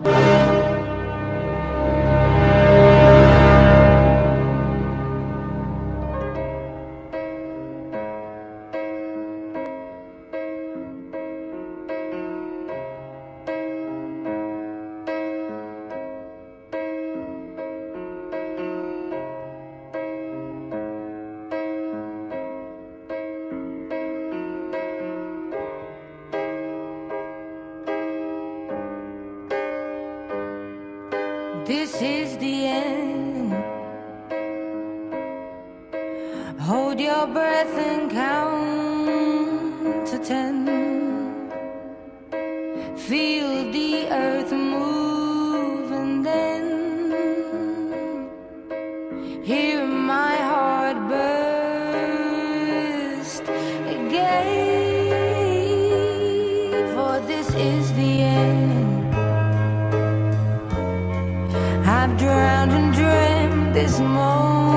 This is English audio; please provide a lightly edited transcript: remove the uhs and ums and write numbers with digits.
This is the end. Hold your breath and count to 10. Feel the earth move and then hear my heart burst again. For this is the end. I've drowned and dreamt this moment.